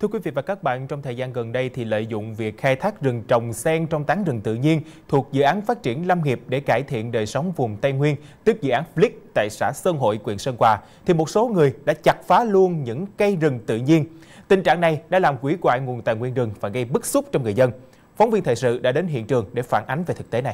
Thưa quý vị và các bạn, trong thời gian gần đây thì lợi dụng việc khai thác rừng trồng xen trong tán rừng tự nhiên thuộc dự án phát triển lâm nghiệp để cải thiện đời sống vùng Tây Nguyên, tức dự án FLIC tại xã Sơn Hội, huyện Sơn Hòa, thì một số người đã chặt phá luôn những cây rừng tự nhiên. Tình trạng này đã làm hủy hoại nguồn tài nguyên rừng và gây bức xúc trong người dân. Phóng viên thời sự đã đến hiện trường để phản ánh về thực tế này.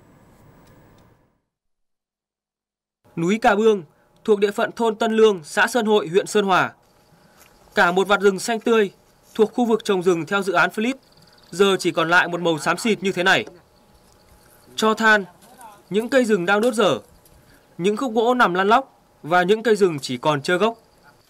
Núi Cà Bương thuộc địa phận thôn Tân Lương, xã Sơn Hội, huyện Sơn Hòa. Cả một vạt rừng xanh tươi thuộc khu vực trồng rừng theo dự án FLIC giờ chỉ còn lại một màu xám xịt như thế này. Tro than, những cây rừng đang đốt dở, những khúc gỗ nằm lăn lóc và những cây rừng chỉ còn trơ gốc.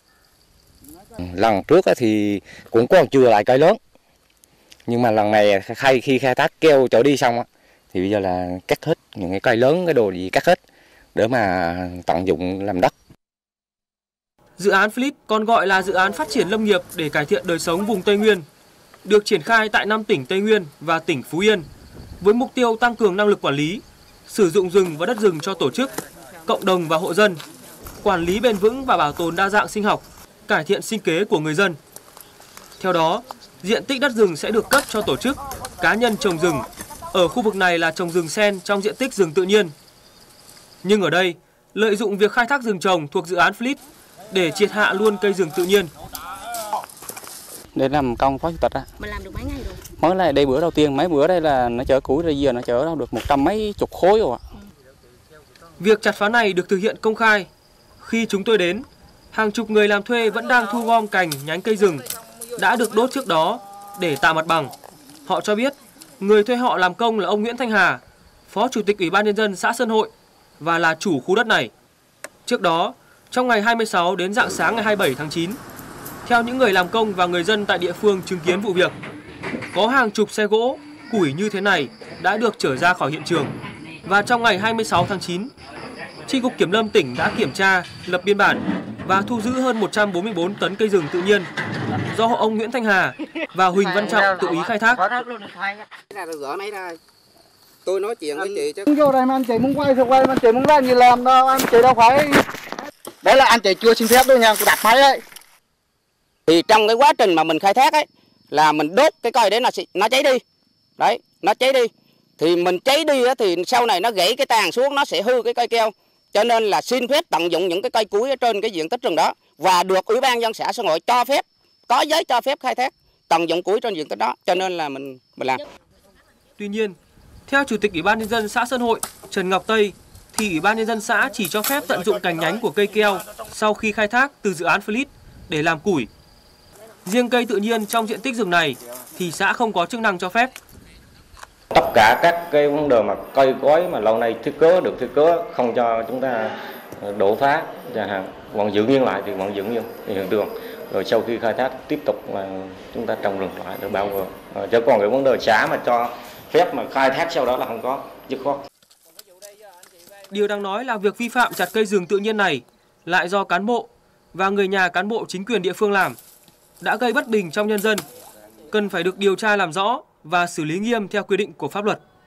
Lần trước thì cũng còn chừa lại cây lớn, nhưng mà lần này khi khai thác keo trở đi xong thì bây giờ là cắt hết những cái cây lớn, cái đồ gì cắt hết để mà tận dụng làm đất. Dự án FLIC còn gọi là dự án phát triển lâm nghiệp để cải thiện đời sống vùng Tây Nguyên, được triển khai tại 5 tỉnh Tây Nguyên và tỉnh Phú Yên, với mục tiêu tăng cường năng lực quản lý, sử dụng rừng và đất rừng cho tổ chức, cộng đồng và hộ dân, quản lý bền vững và bảo tồn đa dạng sinh học, cải thiện sinh kế của người dân. Theo đó, diện tích đất rừng sẽ được cấp cho tổ chức, cá nhân trồng rừng. Ở khu vực này là trồng rừng xen trong diện tích rừng tự nhiên. Nhưng ở đây, lợi dụng việc khai thác rừng trồng thuộc dự án FLIC để triệt hạ luôn cây rừng tự nhiên. Để làm công phó chủ tịch á. Mà làm được mấy ngày rồi? Mới là đây bữa đầu tiên, mấy bữa đây là nó chở củi ra giờ nó chở đâu được 100 mấy chục khối rồi ạ. Việc chặt phá này được thực hiện công khai. Khi chúng tôi đến, hàng chục người làm thuê vẫn đang thu gom cành nhánh cây rừng đã được đốt trước đó để tạo mặt bằng. Họ cho biết người thuê họ làm công là ông Nguyễn Thanh Hà, Phó Chủ tịch Ủy ban Nhân dân xã Sơn Hội và là chủ khu đất này. Trước đó, trong ngày 26 đến rạng sáng ngày 27 tháng 9, theo những người làm công và người dân tại địa phương chứng kiến vụ việc, có hàng chục xe gỗ, củi như thế này đã được chở ra khỏi hiện trường. Và trong ngày 26 tháng 9, Chi cục Kiểm lâm tỉnh đã kiểm tra, lập biên bản và thu giữ hơn 144 tấn cây rừng tự nhiên do ông Nguyễn Thanh Hà và Huỳnh Văn Trọng tự ý khai thác. Tôi nói chuyện với chị chứ. Vô đây mà anh chị muốn quay thì quay, mà anh chị muốn làm gì làm đâu, anh chị đâu phải. Đấy là anh chị chưa xin phép đâu nha, tôi đặt máy ấy. Thì trong cái quá trình mà mình khai thác ấy là mình đốt cái cây đấy nó cháy đi. Đấy, nó cháy đi. Thì mình cháy đi thì sau này nó gãy cái tàn xuống, nó sẽ hư cái cây keo. Cho nên là xin phép tận dụng những cái cây củi ở trên cái diện tích rừng đó và được Ủy ban dân xã Sơn Hội cho phép, có giấy cho phép khai thác tận dụng củi trên diện tích đó, cho nên là mình làm. Tuy nhiên, theo Chủ tịch Ủy ban Nhân dân xã Sơn Hội Trần Ngọc Tây thì Ủy ban Nhân dân xã chỉ cho phép tận dụng cành nhánh của cây keo sau khi khai thác từ dự án FLIC để làm củi. Riêng cây tự nhiên trong diện tích rừng này thì xã không có chức năng cho phép. Tất cả các cái vấn đề mà cây cối mà lâu nay thiết kế không cho chúng ta đổ phá, chẳng hạn vẫn giữ nguyên lại thì vẫn giữ nguyên hiện trường. Rồi sau khi khai thác tiếp tục là chúng ta trồng rừng lại để bảo vệ. Chứ còn cái vấn đề xã mà cho phép mà khai thác sau đó là không có, dứt khoát. Điều đáng nói là việc vi phạm chặt cây rừng tự nhiên này lại do cán bộ và người nhà cán bộ chính quyền địa phương làm, đã gây bất bình trong nhân dân, cần phải được điều tra làm rõ và xử lý nghiêm theo quy định của pháp luật.